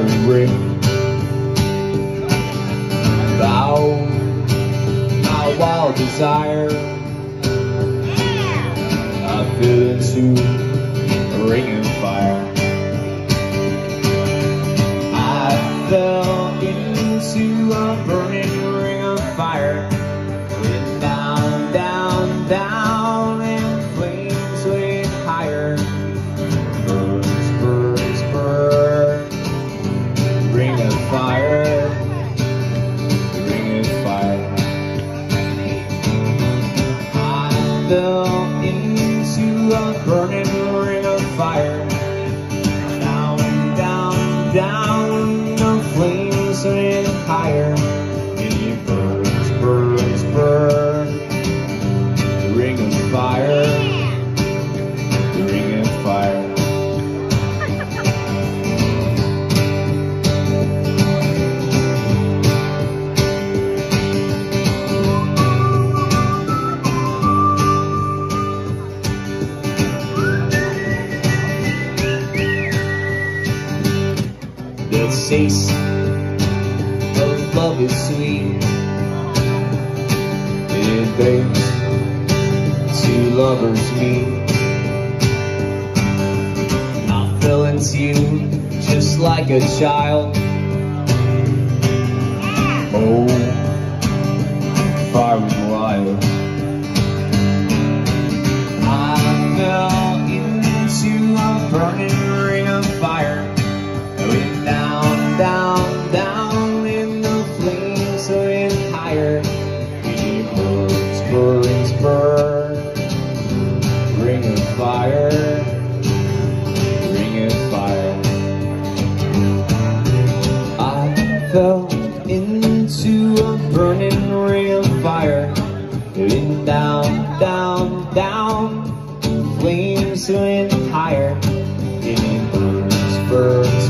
fiery ring. Bow my wild desire, I fell into a ring of fire. I fell into a burning ring of fire. Went down, down, down, and flames went higher. Burns, burns, burn. Ring of fire. Ring of fire. I fell into a burning ring of fire. Down, down, down, the flames went higher. It burns, burns, burn. The ring of fire. The ring of fire. The taste of love is sweet. It brings two lovers meet. I fell into you just like a child. Oh, far and wild. I fell into a burning ring of fire. I went down, down, down, and the flames went higher. It burns, burns, burn. Ring of fire. Ring of fire. I fell into a burning ring of fire. Went down, down, down. Flames went higher. It burns, burns.